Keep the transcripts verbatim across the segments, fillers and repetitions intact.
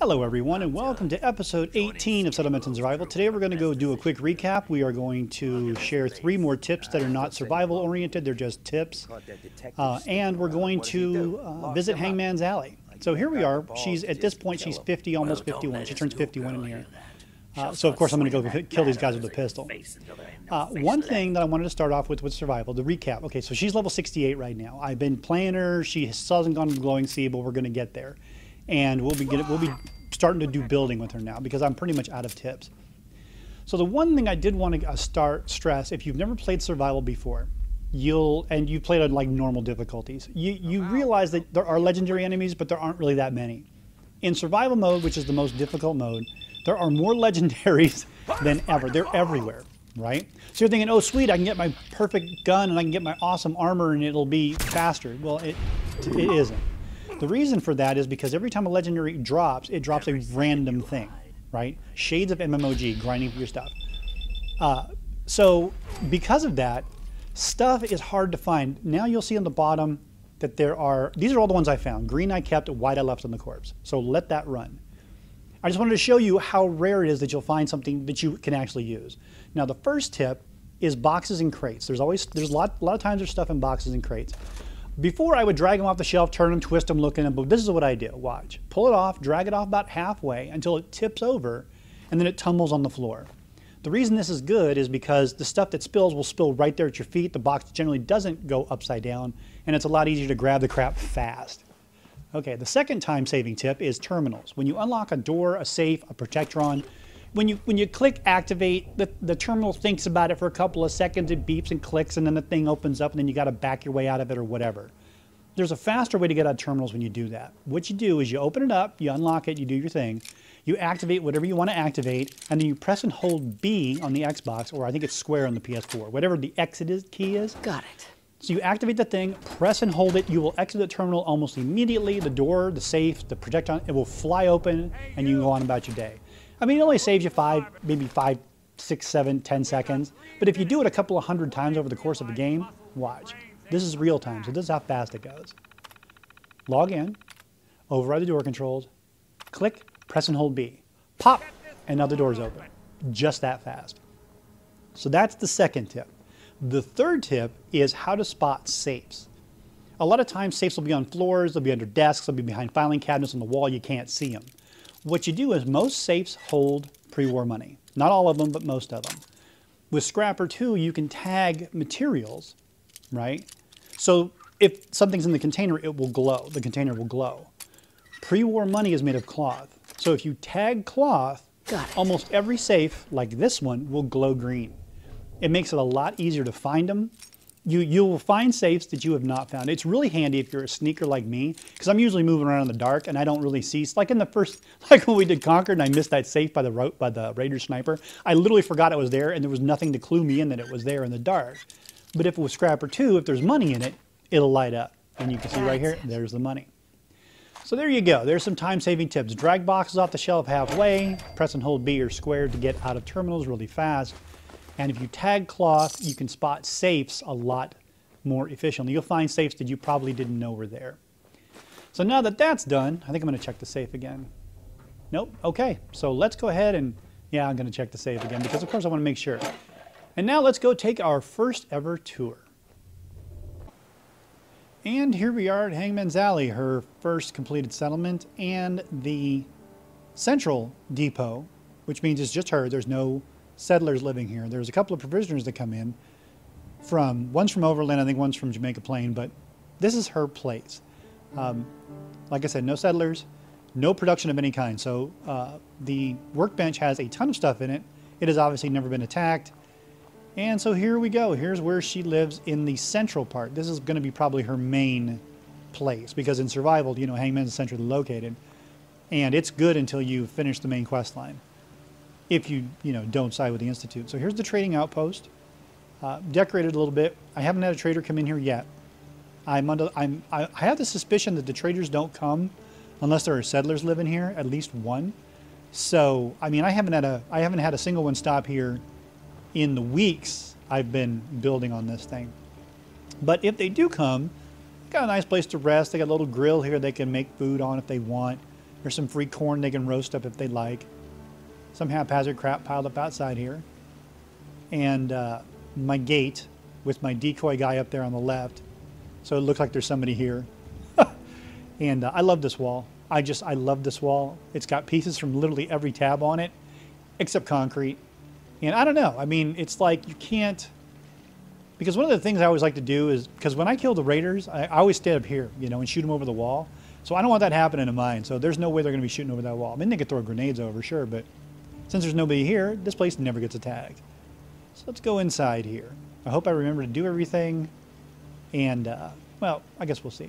Hello everyone and welcome to episode eighteen of Settlements and Survival. Today we're going to go do a quick recap. We are going to share three more tips that are not survival oriented, they're just tips. Uh, and we're going to uh, visit Hangman's Alley. So here we are, she's at this point she's fifty, almost fifty-one. She turns fifty-one in here. Uh, so of course I'm going to go kill these guys with a pistol. Uh, one thing that I wanted to start off with with survival, the recap. Okay, so she's level sixty-eight right now. I've been playing her, she still hasn't gone to the glowing sea, but we're going to get there. And we'll be getting, we'll be starting to do building with her now because I'm pretty much out of tips. So the one thing I did want to start stress, if you've never played survival before, you'll and you played on like normal difficulties, you you realize that there are legendary enemies, but there aren't really that many. In survival mode, which is the most difficult mode, there are more legendaries than ever. They're everywhere, right? So you're thinking, oh sweet, I can get my perfect gun and I can get my awesome armor and it'll be faster. Well, it it isn't. The reason for that is because every time a legendary drops, it drops a random thing, right? Shades of M M O G, grinding for your stuff. Uh, so because of that, stuff is hard to find. Now you'll see on the bottom that there are, these are all the ones I found. Green I kept, white I left on the corpse. So let that run. I just wanted to show you how rare it is that you'll find something that you can actually use. Now the first tip is boxes and crates. There's always, there's a lot, a lot of times there's stuff in boxes and crates. Before I would drag them off the shelf, turn them, twist them, look in them, but this is what I do. Watch. Pull it off, drag it off about halfway until it tips over, and then it tumbles on the floor. The reason this is good is because the stuff that spills will spill right there at your feet. The box generally doesn't go upside down, and it's a lot easier to grab the crap fast. Okay, the second time-saving tip is terminals. When you unlock a door, a safe, a protectron, when you when you click activate, the, the terminal thinks about it for a couple of seconds, it beeps and clicks, and then the thing opens up, and then you got to back your way out of it or whatever. There's a faster way to get out of terminals when you do that. What you do is you open it up, you unlock it, you do your thing, you activate whatever you want to activate, and then you press and hold B on the Xbox, or I think it's square on the P S four, whatever the exit is, key is. Got it. So you activate the thing, press and hold it, you will exit the terminal almost immediately. The door, the safe, the protectron, it will fly open, and you can go on about your day. I mean, it only saves you five, maybe five, six, seven, ten seconds. But if you do it a couple of hundred times over the course of a game, watch. This is real time, so this is how fast it goes. Log in, override the door controls, click, press and hold B. Pop, and now the door's open. Just that fast. So that's the second tip. The third tip is how to spot safes. A lot of times safes will be on floors, they'll be under desks, they'll be behind filing cabinets on the wall, you can't see them. What you do is most safes hold pre-war money. Not all of them, but most of them. With Scrapper two, you can tag materials, right? So if something's in the container, it will glow. The container will glow. Pre-war money is made of cloth. So if you tag cloth, almost every safe, like this one, will glow green. It makes it a lot easier to find them. You, you will find safes that you have not found. It's really handy if you're a sneaker like me, because I'm usually moving around in the dark and I don't really see. Like in the first, like when we did Conquered and I missed that safe by the, by the Raider sniper, I literally forgot it was there and there was nothing to clue me in that it was there in the dark. But if it was Scrapper two, if there's money in it, it'll light up. And you can see right here, there's the money. So there you go. There's some time-saving tips. Drag boxes off the shelf halfway, press and hold B or square to get out of terminals really fast. And if you tag cloth, you can spot safes a lot more efficiently. You'll find safes that you probably didn't know were there. So now that that's done, I think I'm going to check the safe again. Nope. Okay. So let's go ahead and, yeah, I'm going to check the safe again because, of course, I want to make sure. And now let's go take our first ever tour. And here we are at Hangman's Alley, her first completed settlement, and the central depot, which means it's just her. There's no settlers living here. There's a couple of provisioners that come in from, one's from Overland, I think one's from Jamaica Plain, but this is her place. Um, like I said, no settlers, no production of any kind. So uh, the workbench has a ton of stuff in it. It has obviously never been attacked. And so here we go. Here's where she lives in the central part. This is going to be probably her main place because in survival, you know, Hangman's centrally located. And it's good until you finish the main quest line. If you, you know, don't side with the Institute. So here's the trading outpost. Uh, decorated a little bit. I haven't had a trader come in here yet. I'm under, I'm, I have the suspicion that the traders don't come unless there are settlers living here, at least one. So, I mean, I haven't had a, I haven't had a single one stop here in the weeks I've been building on this thing. But if they do come, got a nice place to rest. They got a little grill here they can make food on if they want. There's some free corn they can roast up if they'd like. Some haphazard crap piled up outside here. And uh, my gate with my decoy guy up there on the left. So it looks like there's somebody here. And uh, I love this wall. I just, I love this wall. It's got pieces from literally every tab on it, except concrete. And I don't know. I mean, it's like you can't, because one of the things I always like to do is, because when I kill the raiders, I, I always stay up here, you know, and shoot them over the wall. So I don't want that happening in mine. So there's no way they're going to be shooting over that wall. I mean, they could throw grenades over, sure, but since there's nobody here, this place never gets attacked. So let's go inside here. I hope I remember to do everything. And, uh, well, I guess we'll see.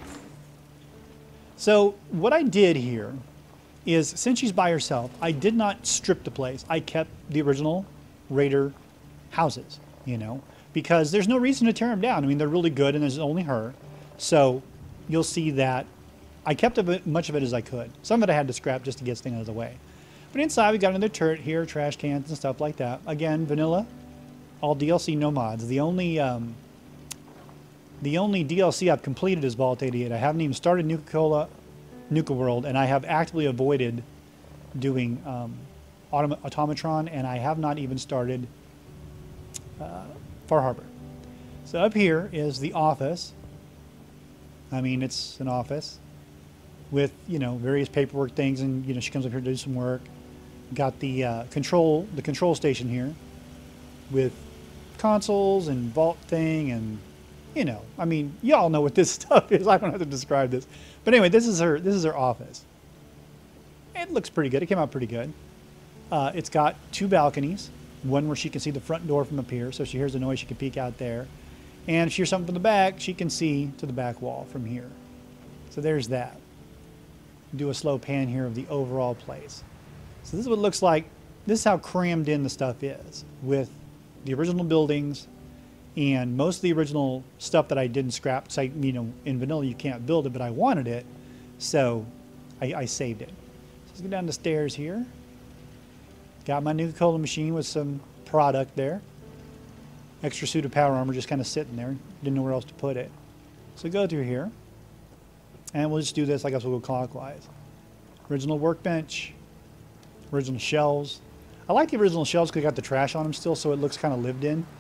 So what I did here is, since she's by herself, I did not strip the place. I kept the original raider houses, you know, because there's no reason to tear them down. I mean, they're really good, and there's only her. So you'll see that I kept a bit, much of it as I could. Some of it I had to scrap just to get this thing out of the way. But inside, we got another turret here, trash cans and stuff like that. Again, vanilla, all D L C, no mods. The only um, the only D L C I've completed is Vault eighty-eight. I haven't even started Nuka-Cola, Nuka World, and I have actively avoided doing um, Autom Automatron, and I have not even started uh, Far Harbor. So up here is the office. I mean, it's an office with, you know, various paperwork things, and, you know, she comes up here to do some work. Got the uh, control, the control station here with consoles and vault thing, and, you know, I mean, y'all know what this stuff is. I don't have to describe this. But anyway, this is her, this is her office. It looks pretty good. It came out pretty good. Uh, it's got two balconies, one where she can see the front door from up here, so if she hears a noise, she can peek out there. And if she hears something from the back, she can see to the back wall from here. So there's that. Do a slow pan here of the overall place. So this is what it looks like. This is how crammed in the stuff is, with the original buildings and most of the original stuff that I didn't scrap. Because I, you know, in vanilla you can't build it, but I wanted it, so I, I saved it. So let's go down the stairs here. Got my Nuka-Cola machine with some product there. Extra suit of power armor just kind of sitting there. Didn't know where else to put it. So go through here. And we'll just do this. I guess we'll go clockwise. Original workbench. Original shelves. I like the original shelves because they got the trash on them still, so it looks kind of lived in.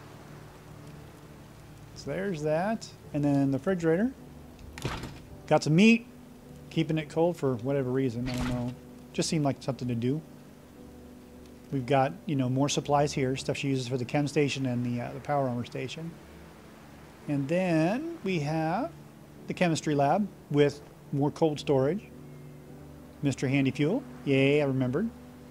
So there's that. And then the refrigerator. Got some meat. Keeping it cold for whatever reason. I don't know. Just seemed like something to do. We've got, you know, more supplies here, stuff she uses for the chem station and the, uh, the power armor station. And then we have the chemistry lab with more cold storage. Mister Handy Fuel. Yay, I remembered.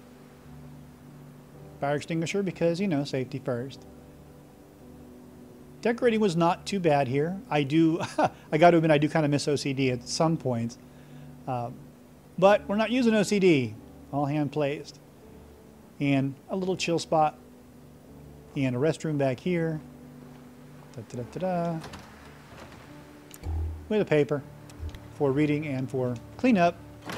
Fire extinguisher because, you know, safety first. Decorating was not too bad here. I do, I got to admit, I do kind of miss O C D at some points. Uh, but we're not using O C D. All hand placed. And a little chill spot, and a restroom back here, da, da, da, da, da. With a paper for reading and for cleanup.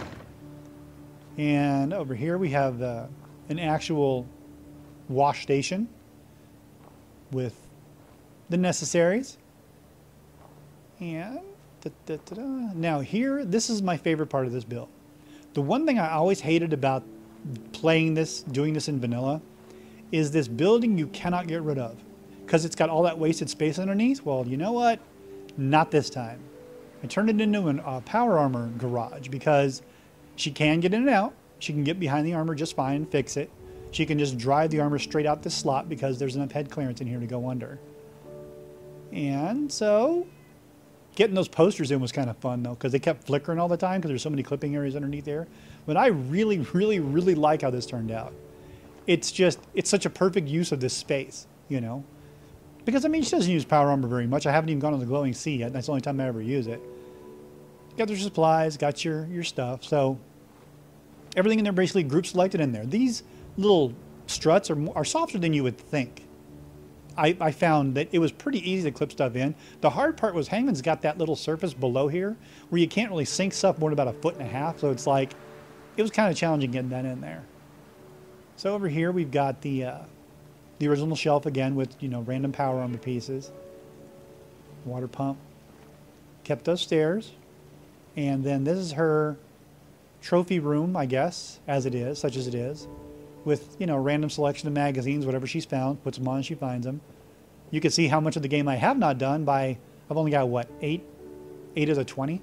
And over here we have uh, an actual wash station with the necessaries. And da, da, da, da. Now here, this is my favorite part of this build. The one thing I always hated about playing this, doing this in vanilla, is this building you cannot get rid of because it's got all that wasted space underneath. Well, you know what? Not this time. I turned it into a uh, power armor garage because she can get in and out. She can get behind the armor just fine and fix it. She can just drive the armor straight out this slot because there's enough head clearance in here to go under. And so getting those posters in was kind of fun though, because they kept flickering all the time because there's so many clipping areas underneath there. But I really, really, really like how this turned out. It's just, it's such a perfect use of this space, you know? Because, I mean, she doesn't use power armor very much. I haven't even gone on the glowing sea yet. That's the only time I ever use it. Got your supplies, got your, your stuff. So everything in there basically group selected in there. These little struts are, are softer than you would think. I, I found that it was pretty easy to clip stuff in. The hard part was Hangman's got that little surface below here where you can't really sink stuff more than about a foot and a half. So it's like, it was kind of challenging getting that in there. So over here we've got the uh, the original shelf again with, you know, random power armor pieces. Water pump. Kept those stairs. And then this is her trophy room, I guess, as it is, such as it is, with, you know, random selection of magazines, whatever she's found, puts them on and she finds them. You can see how much of the game I have not done by, I've only got, what, eight? Eight of the twenty?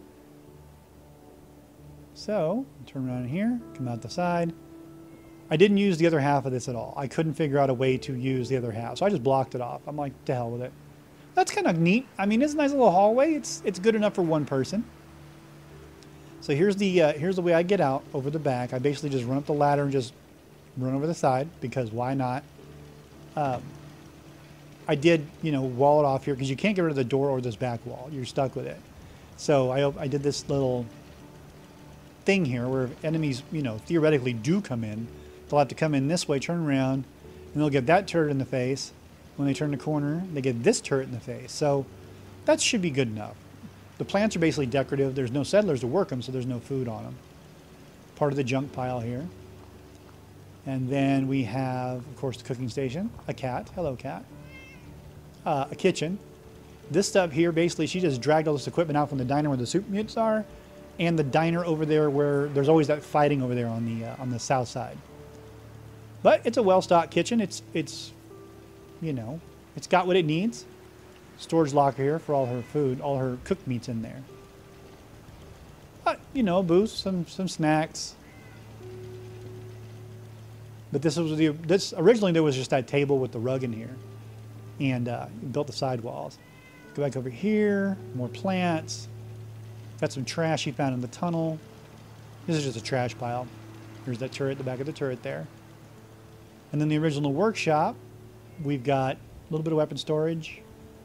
So, turn around here, come out the side. I didn't use the other half of this at all. I couldn't figure out a way to use the other half, so I just blocked it off. I'm like, to hell with it. That's kind of neat. I mean, it's a nice little hallway. It's it's good enough for one person. So here's the uh, here's the way I get out over the back. I basically just run up the ladder and just run over the side, because why not? Um, I did, you know, wall it off here because you can't get rid of the door or this back wall. You're stuck with it. So I I did this little thing here where enemies, you know, theoretically do come in. They'll have to come in this way, turn around, and they'll get that turret in the face. When they turn the corner, they get this turret in the face. So that should be good enough. The plants are basically decorative. There's no settlers to work them, so there's no food on them. Part of the junk pile here. And then we have, of course, the cooking station. A cat. Hello, cat. Uh, a kitchen. This stuff here, basically, she just dragged all this equipment out from the diner where the soup mitts are, and the diner over there where there's always that fighting over there on the uh, on the south side. But it's a well-stocked kitchen. It's it's, you know, it's got what it needs. Storage locker here for all her food, all her cooked meats in there. But, you know, booze, some some snacks. But this was the this originally there was just that table with the rug in here, and uh, built the sidewalls. Go back over here, more plants. Got some trash he found in the tunnel. This is just a trash pile. There's that turret, the back of the turret there. And then the original workshop, we've got a little bit of weapon storage.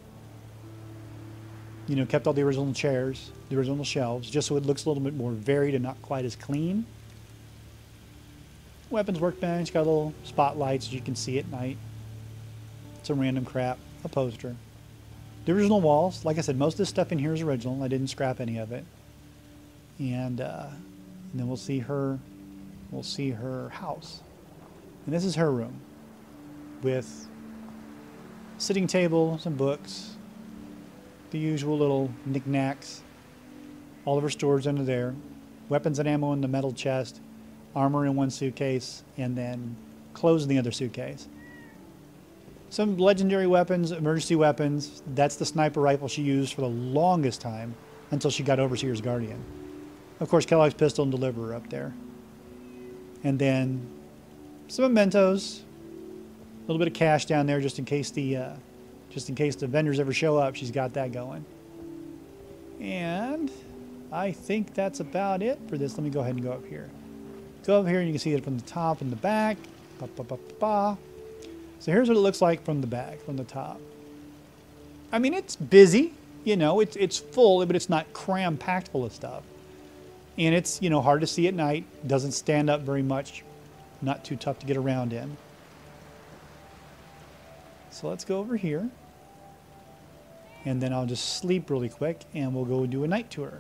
You know, kept all the original chairs, the original shelves, just so it looks a little bit more varied and not quite as clean. Weapons workbench, got little spotlights you can see at night. Some random crap, a poster. The original walls, like I said, most of this stuff in here is original. I didn't scrap any of it. And, uh, and then we'll see her, we'll see her house. And this is her room with sitting table, some books, the usual little knickknacks, all of her storage under there, weapons and ammo in the metal chest, armor in one suitcase, and then clothes in the other suitcase. Some legendary weapons, emergency weapons. That's the sniper rifle she used for the longest time until she got Overseer's Guardian. Of course, Kellogg's pistol and deliverer up there. And then some mementos, a little bit of cash down there just in case the uh, just in case the vendors ever show up. She's got that going. And I think that's about it for this. Let me go ahead and go up here. Go up here and you can see it from the top and the back. Ba, ba, ba, ba, ba. So here's what it looks like from the back, from the top. I mean, it's busy, you know, it's it's full, but it's not cram-packed full of stuff. And it's, you know, hard to see at night. Doesn't stand up very much. Not too tough to get around in. So let's go over here. And then I'll just sleep really quick and we'll go do a night tour.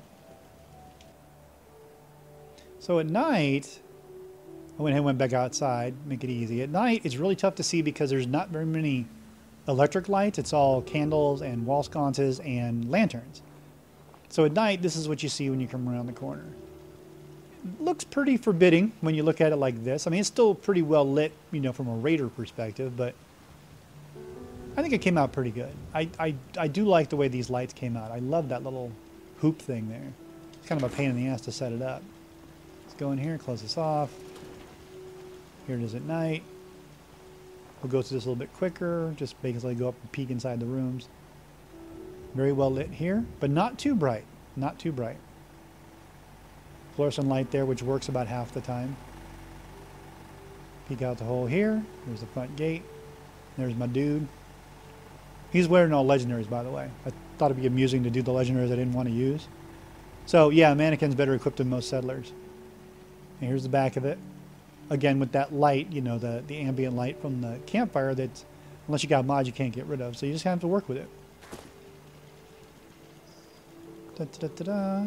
So at night, I went ahead and went back outside, make it easy. At night, it's really tough to see because there's not very many electric lights. It's all candles and wall sconces and lanterns. So at night, this is what you see when you come around the corner. It looks pretty forbidding when you look at it like this. I mean, it's still pretty well lit, you know, from a raider perspective, but I think it came out pretty good. I, I, I do like the way these lights came out. I love that little hoop thing there. It's kind of a pain in the ass to set it up. Let's go in here, close this off. Here it is at night. We'll go through this a little bit quicker, just basically go up and peek inside the rooms. Very well lit here, but not too bright. Not too bright. Fluorescent light there, which works about half the time. Peek out the hole here. There's the front gate. There's my dude. He's wearing all legendaries, by the way. I thought it'd be amusing to do the legendaries I didn't want to use. So, yeah, mannequin's better equipped than most settlers. And here's the back of it. Again, with that light, you know, the, the ambient light from the campfire that, unless you got mods, you can't get rid of. So you just have to work with it. Da, da, da, da.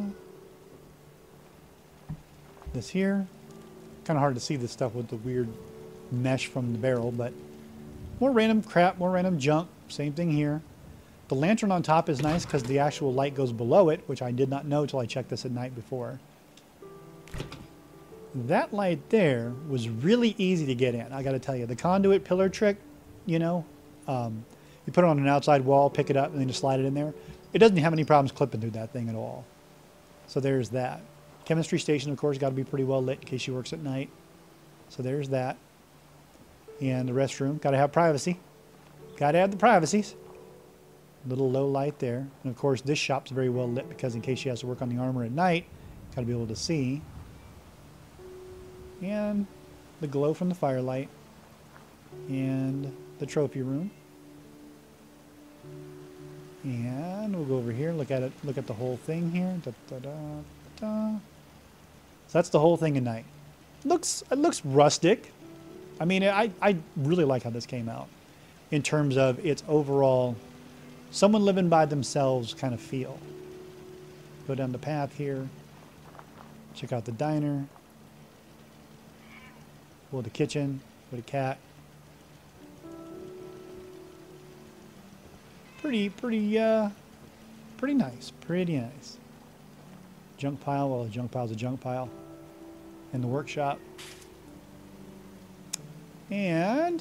This here. Kind of hard to see this stuff with the weird mesh from the barrel, but more random crap, more random junk. Same thing here. The lantern on top is nice because the actual light goes below it, which I did not know until I checked this at night before. that light there was really easy to get in. I got to tell you, the conduit pillar trick, you know, um, you put it on an outside wall, pick it up, and then just slide it in there. It doesn't have any problems clipping through that thing at all. So there's that. Chemistry station, of course, got to be pretty well lit in case she works at night. So there's that. And the restroom, got to have privacy. Got to have the privacies. Little low light there. And of course, this shop's very well lit because in case she has to work on the armor at night, got to be able to see. And the glow from the firelight. And the trophy room. And we'll go over here, look at it, look at the whole thing here. Da, da, da, da. So that's the whole thing at night. Looks, it looks rustic. I mean, I, I really like how this came out in terms of its overall someone living by themselves kind of feel. Go down the path here. Check out the diner. Go to the kitchen with a cat. Pretty, pretty, uh, pretty nice. Pretty nice. Junk pile. Well, the junk pile's a junk pile. In the workshop. And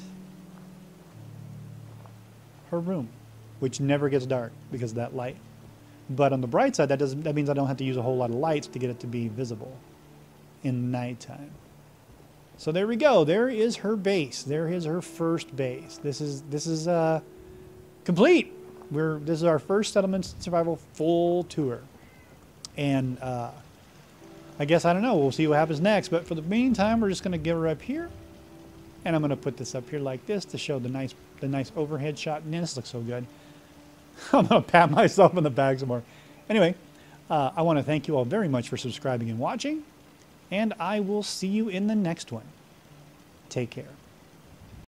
her room, which never gets dark because of that light. But on the bright side, that doesn't. That means I don't have to use a whole lot of lights to get it to be visible in nighttime. So there we go. There is her base. There is her first base. This is this is uh, complete. We're this is our first Settlement Survival full tour, and uh, I guess I don't know. We'll see what happens next. But for the meantime, we're just going to give her up here, and I'm going to put this up here like this to show the nice the nice overhead shot. Man, this looks so good. I'm going to pat myself in the back some more. Anyway, uh, I want to thank you all very much for subscribing and watching, and I will see you in the next one. Take care.